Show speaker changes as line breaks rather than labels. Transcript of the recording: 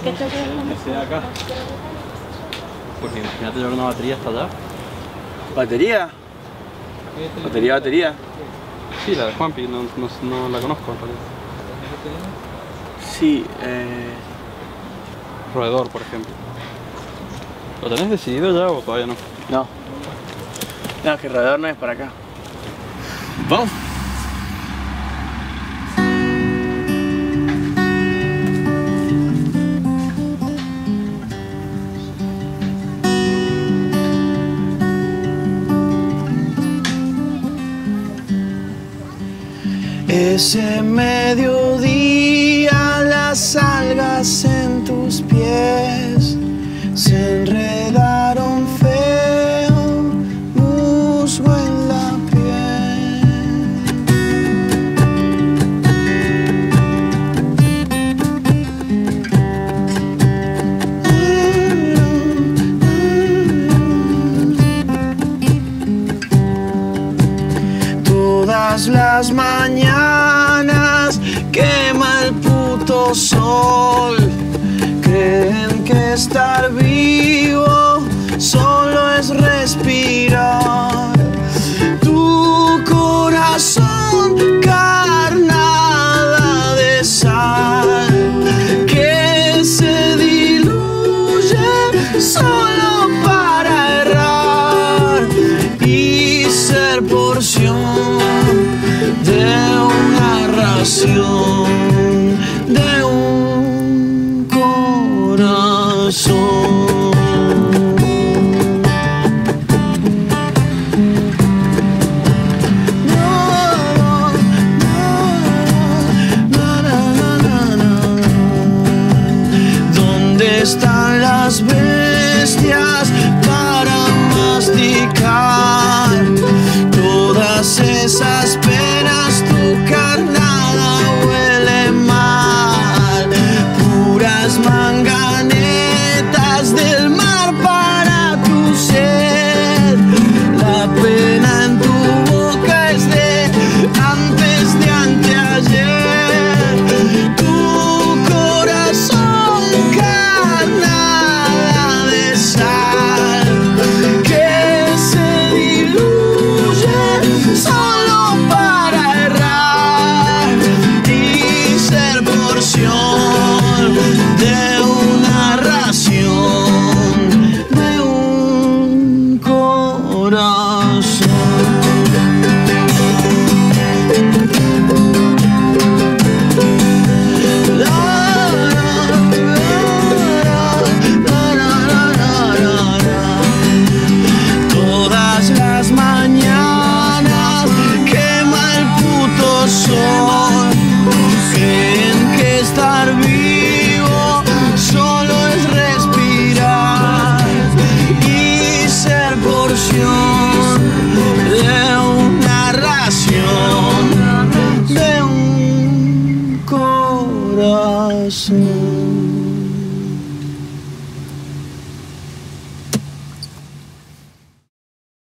Ese de acá. Porque imagínate llevar una batería hasta allá.
¿Batería? ¿Batería?
Sí, la de Juanpi, no la conozco en realidad.
Sí,
Roedor, por ejemplo. ¿Lo tenés decidido ya o todavía no?
No. No, que el roedor no es para acá. Vamos. Ese mediodía las algas en tus pies se enredaron feo, musgo en la todas las mañanas quema el puto sol. Creen que estar vivo solo es respirar. Tu corazón carnada de sal que se diluye solo para errar y ser porción de una ración de un corazón. ¿Dónde están las bestias para masticar todas esas penas? Tu carnada huele mal, puras manganetas del mar para tu sed. La pena en tu boca es de antes de anteayer. Tu corazón carnada de sal que se diluye solo para errar y ser porción de una ración de un corazón. Todas las mañanas quema el puto sol. Creen que estar vivo solo es respirar y ser porción de una ración de un corazón.